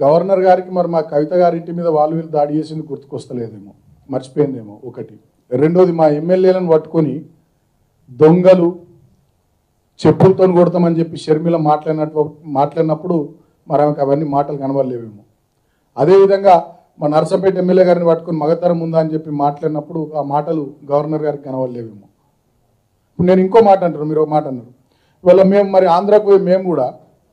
Governor గారికి మరి మా కవిత గారి ఇంటి మీద వాళ్ళు వీళ్ళు దాడి చేసింది గుర్తుకొస్తలేదేమో, మర్చిపోయిందేమో ఒకటి. రెండోది మా ఎమ్మెల్యేలను పట్టుకొని దొంగలు చెప్పులతో కొడతామని చెప్పి షర్మిల మాట్లాడినప్పుడు మరి ఆమెకు అవన్నీ మాటలు కనబడలేవేమో. అదేవిధంగా మా నర్సంపేట ఎమ్మెల్యే గారిని పట్టుకొని మగతరం ఉందా అని చెప్పి మాట్లాడినప్పుడు ఆ మాటలు గవర్నర్ గారికి కనబడలేవేమో. ఇప్పుడు నేను ఇంకో మాట అంటాను, మీరు ఒక మాట అన్నారు. ఇవాళ మేము మరి ఆంధ్రాకు పోయి మేము కూడా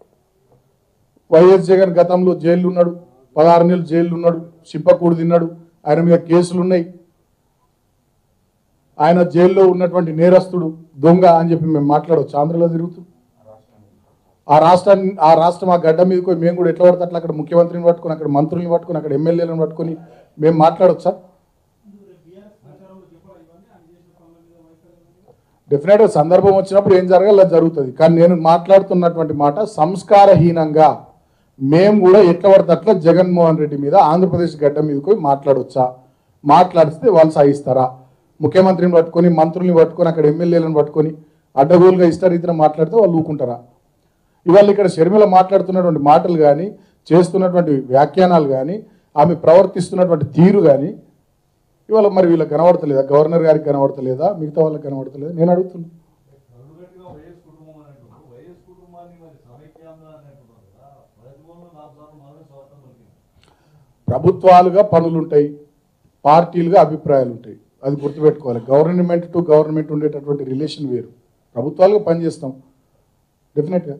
వైఎస్ జగన్ గతంలో జైలు ఉన్నాడు, 16 నెలలు జైలు ఉన్నాడు, చింపకూడు తిన్నాడు, ఆయన మీద కేసులు ఉన్నాయి, ఆయన జైల్లో ఉన్నటువంటి నేరస్తుడు దొంగ అని చెప్పి మేము మాట్లాడవచ్చు. ఆంధ్రలో తిరుగుతూ ఆ రాష్ట్రం ఆ గడ్డ మీదకి పోయి మేము కూడా ఎట్లా పడితే అట్లా అక్కడ ముఖ్యమంత్రిని పట్టుకొని, అక్కడ మంత్రుల్ని పట్టుకొని, అక్కడ ఎమ్మెల్యేలను పట్టుకొని మేము మాట్లాడవచ్చా? డెఫినెట్గా సందర్భం వచ్చినప్పుడు ఏం జరగాలి అది జరుగుతుంది. కానీ నేను మాట్లాడుతున్నటువంటి మాట సంస్కారహీనంగా మేము కూడా ఎట్లా పడితే అట్లా జగన్మోహన్ రెడ్డి మీద ఆంధ్రప్రదేశ్ గడ్డ మీదకి పోయి మాట్లాడవచ్చా? మాట్లాడితే వాళ్ళు సాగిస్తారా? ముఖ్యమంత్రిని పట్టుకొని, మంత్రుల్ని పట్టుకొని, అక్కడ ఎమ్మెల్యేలను పట్టుకొని అడ్డగోలుగా ఇష్టరీతిన మాట్లాడితే వాళ్ళు ఊకుంటారా? ఇవాళ ఇక్కడ షర్మిల మాట్లాడుతున్నటువంటి మాటలు కానీ, చేస్తున్నటువంటి వ్యాఖ్యానాలు కానీ, ఆమె ప్రవర్తిస్తున్నటువంటి తీరు కానీ ఇవాళ మరి వీళ్ళకి కనబడతలేదా? గవర్నర్ గారికి కనబడతలేదా? మిగతా వాళ్ళకి కనబడతలేదా? నేను అడుగుతున్నాను. ప్రభుత్వాలుగా పనులుంటాయి, పార్టీలుగా అభిప్రాయాలు ఉంటాయి, అది గుర్తుపెట్టుకోవాలి. గవర్నమెంట్ టు గవర్నమెంట్ ఉండేటటువంటి రిలేషన్ వేరు. ప్రభుత్వాలుగా పనిచేస్తాం డెఫినెట్గా.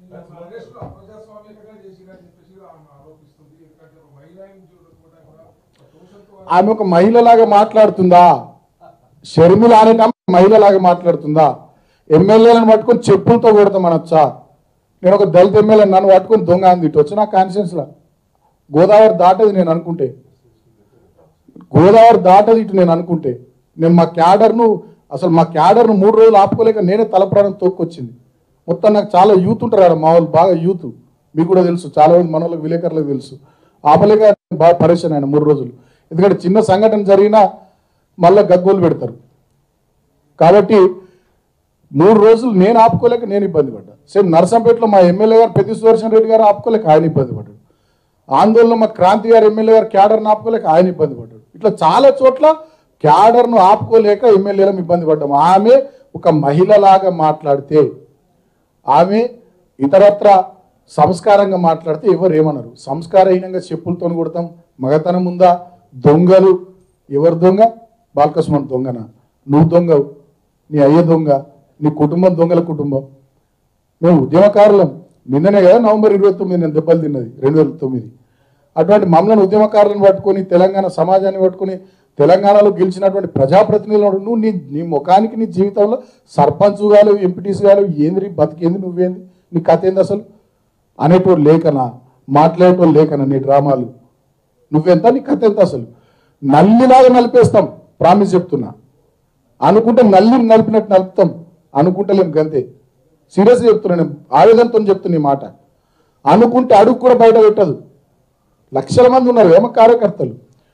ఆమె ఒక మహిళలాగా మాట్లాడుతుందా? షర్మిల అనేట మహిళలాగా మాట్లాడుతుందా? ఎమ్మెల్యేలను పట్టుకొని చెప్పులతో కొడతామనొచ్చా? నేను ఒక దళిత ఎమ్మెల్యే నన్ను పట్టుకొని దొంగ అని తిట్టవచ్చు నా కాన్షియన్స్లో? గోదావరి దాటది నేను అనుకుంటే, గోదావరి దాటది ఇటు నేను అనుకుంటే, నేను మా క్యాడర్ను 3 రోజులు ఆపుకోలేక నేనే తలప్రాణం తోక్కొచ్చింది. మొత్తం నాకు చాలా యూత్ ఉంటారు ఆడ, మా వాళ్ళు బాగా యూత్, మీకు కూడా తెలుసు, చాలా మంది మన వాళ్ళకి విలేకరులకు తెలుసు. ఆపలేక బాగా పరేషాన్ ఆయన 3 రోజులు. ఎందుకంటే చిన్న సంఘటన జరిగినా మళ్ళీ గగ్గోలు పెడతారు. కాబట్టి 3 రోజులు నేను ఆపుకోలేక నేను ఇబ్బంది పడ్డా. సేమ్ నర్సంపేటలో మా ఎమ్మెల్యే గారు పెద్ది సుదర్శన్ రెడ్డి గారు ఆపుకోలేక ఆయన ఇబ్బంది పడ్డాడు. ఆందోళనలో మా క్రాంతి గారు ఎమ్మెల్యే గారు క్యాడర్ను ఆపుకోలేక ఆయన ఇబ్బంది పడ్డాడు. ఇట్లా చాలా చోట్ల క్యాడర్ను ఆపుకోలేక ఎమ్మెల్యేలను ఇబ్బంది పడ్డాము. ఆమె ఒక మహిళలాగా మాట్లాడితే, ఆమె ఇతరత్ర సంస్కారంగా మాట్లాడితే ఎవరు ఏమన్నారు? సంస్కారహీనంగా చెప్పులతో కొడతాం, మగతనం ఉందా? దొంగలు, ఎవరు దొంగ? బాలకృష్ణ దొంగనా? నువ్వు దొంగవు, నీ అయ్య దొంగ, నీ కుటుంబం దొంగల కుటుంబం. మేము ఉద్యమకారులం. నిన్ననే కదా November 29 నేను దెబ్బలు తిన్నది 2009. అటువంటి మమ్మల్ని ఉద్యమకారులను పట్టుకొని, తెలంగాణ సమాజాన్ని పట్టుకొని, తెలంగాణలో గెలిచినటువంటి ప్రజాప్రతినిధులు నువ్వు నీ ముఖానికి నీ జీవితంలో సర్పంచ్ కాలేవు, ఎంపీటీసీ కాలేవు, ఏంది బతికేంది, నువ్వేంది, నీ కథ ఏంది అసలు అనేటోళ్ళు లేకనా? మాట్లాడేటోళ్ళు లేకనా? నీ డ్రామాలు నువ్వెంత, నీ కథ ఎంత అసలు? నల్లిలాగా నలిపేస్తాం, ప్రామిస్ చెప్తున్నా. అనుకుంటే నల్లిని నలిపినట్టు నలుపుతాం, అనుకుంటలేం గంతే. సీరియస్గా చెప్తున్నా, నేను ఆవేదనతో చెప్తున్నా ఈ మాట. అనుకుంటే అడుగు కూడా బయట పెట్టదు. లక్షల మంది ఉన్నారు ఏమో కార్యకర్తలు,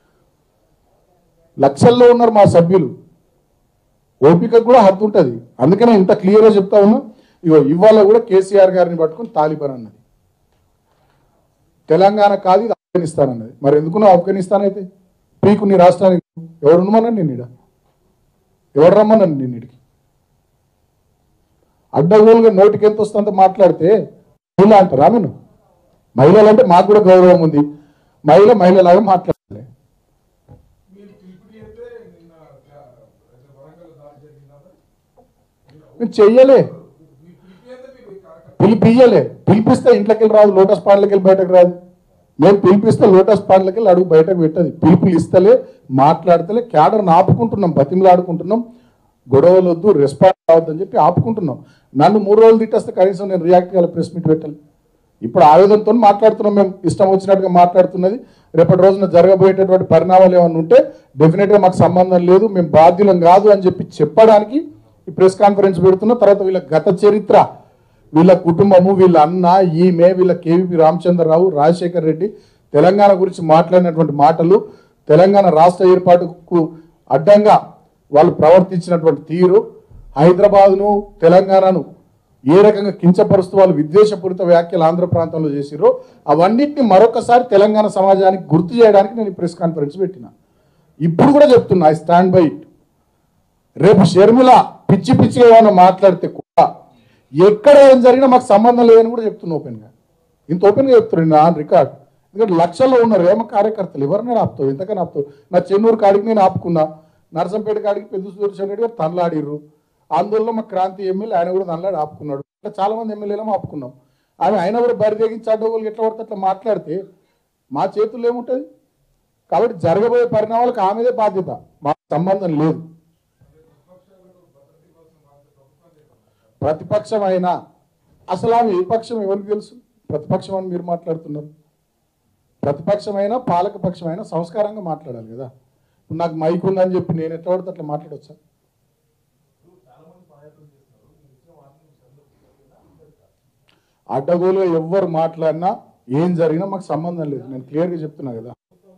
లక్షల్లో ఉన్నారు మా సభ్యులు. ఓపిక కూడా హద్దు ఉంటుంది. అందుకనే ఇంత క్లియర్గా చెప్తా ఉన్నా. ఇవాళ కూడా కేసీఆర్ గారిని పట్టుకొని తాలిబాన్ అన్నది. తెలంగాణ కాదు ఇది ఆఫ్ఘనిస్తాన్ అన్నది. మరి ఎందుకున్నా ఆఫ్ఘనిస్తాన్ అయితే పీకు నీ రాష్ట్రానికి ఎవరు ఉండమన్నాను నేను ఇడ? ఎవరు రమ్మన్నాను నేను ఇడికి? అడ్డగోలుగా నోటికి ఎంత వస్తుందో మాట్లాడితే మహిళ అంటారా? నేను మహిళలు అంటే మాకు కూడా గౌరవం ఉంది. మహిళలాగా మాట్లాడాలి. నేను చెయ్యలే, పిలిపిస్తే ఇంట్లోకి వెళ్ళి రాదు, లోటస్ పాండ్లకి వెళ్ళి బయటకు రాదు. మేము పిలిపిస్తే లోటస్ పాండ్లకి వెళ్ళి అడుగు బయటకు పెట్టదు. పిలుపులు ఇస్తలే, మాట్లాడతలే, క్యాడర్ని ఆపుకుంటున్నాం, బతిమలు ఆడుకుంటున్నాం. గొడవలు వద్దు, రెస్పాన్స్ రావద్దని చెప్పి ఆపుకుంటున్నాం. నన్ను 3 రోజులు తిట్టేస్తే కనీసం నేను రియాక్ట్ కావాలి, ప్రెస్ మీట్ పెట్టాలి. ఇప్పుడు ఆవేదనతో మాట్లాడుతున్నాం, మేము ఇష్టం వచ్చినట్టుగా మాట్లాడుతున్నది. రేపటి రోజున జరగబోయేటటువంటి పరిణామాలు ఏమైనా ఉంటే డెఫినెట్గా మాకు సంబంధం లేదు, మేము బాధ్యులం కాదు అని చెప్పి చెప్పడానికి ఈ ప్రెస్ కాన్ఫరెన్స్ పెడుతున్నా. తర్వాత వీళ్ళ గత చరిత్ర, వీళ్ళ కుటుంబము, వీళ్ళ అన్న, ఈమె, వీళ్ళ కేవీపీ రామచంద్రరావు, రాజశేఖర్ రెడ్డి తెలంగాణ గురించి మాట్లాడినటువంటి మాటలు, తెలంగాణ రాష్ట్ర ఏర్పాటుకు అడ్డంగా వాళ్ళు ప్రవర్తించినటువంటి తీరు, హైదరాబాద్ను తెలంగాణను ఏ రకంగా కించపరుస్తూ వాళ్ళు విద్వేషపూరిత వ్యాఖ్యలు ఆంధ్ర ప్రాంతంలో చేసిరో అవన్నిటిని మరొకసారి తెలంగాణ సమాజానికి గుర్తు చేయడానికి నేను ప్రెస్ కాన్ఫరెన్స్ పెట్టిన. ఇప్పుడు కూడా చెప్తున్నా, ఐ స్టాండ్ బై ఇట్. రేపు షర్మిల పిచ్చి పిచ్చిగా ఏమైనా మాట్లాడితే కూడా ఎక్కడ ఏం జరిగినా మాకు సంబంధం లేదని కూడా చెప్తున్నా ఓపెన్గా. ఇంత ఓపెన్గా చెప్తున్నాను ఆన్ రికార్డ్. ఎందుకంటే లక్షల్లో ఉన్నారు ఏమో కార్యకర్తలు, ఎవరినైనా ఆపుతావు, ఎంతకైనా ఆపుతావు. నా చెన్నూరు కాడికి నేను ఆపుకున్నా, నర్సంపేట కాడికి పెద్ద సుదర్శన్ రెడ్డి గారు తనలాడిర్రు. ఆందోళనలో మా క్రాంతి ఎమ్మెల్యే ఆయన కూడా తనలాడి ఆపుకున్నాడు. ఇట్లా చాలా మంది ఎమ్మెల్యేలు ఆపుకున్నాం. ఆయన కూడా బరి తెగించి అడ్డగోలు ఎట్లా పడితే అట్లా మాట్లాడితే మా చేతుల్లో ఏముంటుంది? కాబట్టి జరగబోయే పరిణామాలకు ఆమెదే బాధ్యత, మాకు సంబంధం లేదు. ప్రతిపక్షం అయినా అసలు ఆమె ఏ పక్షం ఎవరికి తెలుసు? ప్రతిపక్షం అని మీరు మాట్లాడుతున్నారు. ప్రతిపక్షమైనా పాలకపక్షమైనా సంస్కారంగా మాట్లాడాలి కదా. నాకు మైక్ ఉందని చెప్పి నేను ఎట్లా పడితే అట్లా మాట్లాడొచ్చా? అడ్డగోలుగా ఎవ్వరు మాట్లాడినా ఏం జరిగినా మాకు సంబంధం లేదు, నేను క్లియర్గా చెప్తున్నా కదా.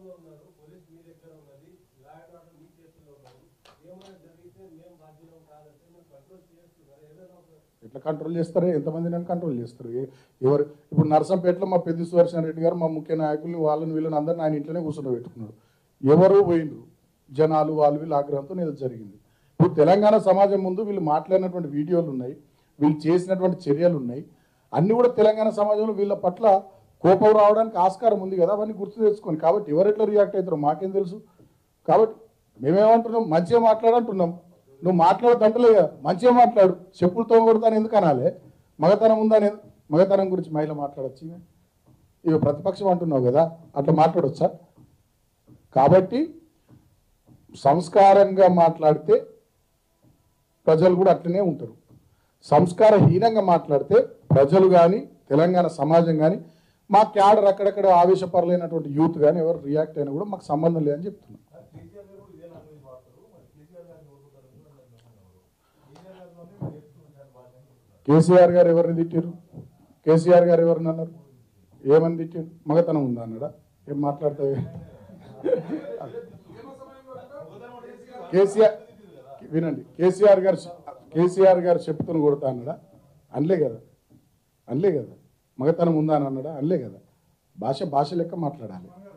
ఎట్లా కంట్రోల్ చేస్తారో, ఎంతమంది నన్ను కంట్రోల్ చేస్తారు? ఎవరు ఇప్పుడు నర్సంపేటలో మా పెద్ద సుదర్శన్ రెడ్డి గారు మా ముఖ్య నాయకుల్ని వాళ్ళని వీళ్ళని అందరిని ఆయన ఇంట్లోనే కూర్చోబెట్టుకున్నాడు. ఎవరు పోయిండ్రు? జనాలు వాళ్ళు వీళ్ళు ఆగ్రహంతో నేను జరిగింది. ఇప్పుడు తెలంగాణ సమాజం ముందు వీళ్ళు మాట్లాడినటువంటి వీడియోలు ఉన్నాయి, వీళ్ళు చేసినటువంటి చర్యలు ఉన్నాయి, అన్నీ కూడా తెలంగాణ సమాజంలో వీళ్ళ పట్ల కోపం రావడానికి ఆస్కారం ఉంది కదా, అవన్నీ గుర్తు తెచ్చుకొని. కాబట్టి ఎవరు ఎట్లా రియాక్ట్ అవుతారో మాకేం తెలుసు. కాబట్టి మేమేమంటున్నాం, మంచిగా మాట్లాడంటున్నాం. నువ్వు మాట్లాడదంటలే కదా, మంచిగా మాట్లాడు. చెప్పులతో కొడతాను ఎందుకు అనాలి? మగతనం ఉందని, మగతనం గురించి మహిళ మాట్లాడచ్చు. ఇక ప్రతిపక్షం అంటున్నావు కదా, అట్లా మాట్లాడొచ్చా? కాబట్టి సంస్కారంగా మాట్లాడితే ప్రజలు కూడా అట్లనే ఉంటారు. సంస్కారహీనంగా మాట్లాడితే ప్రజలు కానీ తెలంగాణ సమాజం కానీ మా క్యాడర్ అక్కడక్కడ ఆవేశపరలేనటువంటి యూత్ కానీ ఎవరు రియాక్ట్ అయినా కూడా మాకు సంబంధం లేదని చెప్తున్నాం. కేసీఆర్ గారు ఎవరిని తిట్టారు? కేసీఆర్ గారు ఎవరిని అన్నారు? ఏమని తిట్టారు? మగతనం ఉందా అన్నాడా? ఏం మాట్లాడతావు? కేసీఆర్ వినండి, కేసీఆర్ గారు చెప్పుకొని కొడతా అన్నాడా? అనలే కదా, అనలే కదా. మగతనం ఉందా అని అన్నాడా? అనలే కదా. భాష లెక్క మాట్లాడాలి.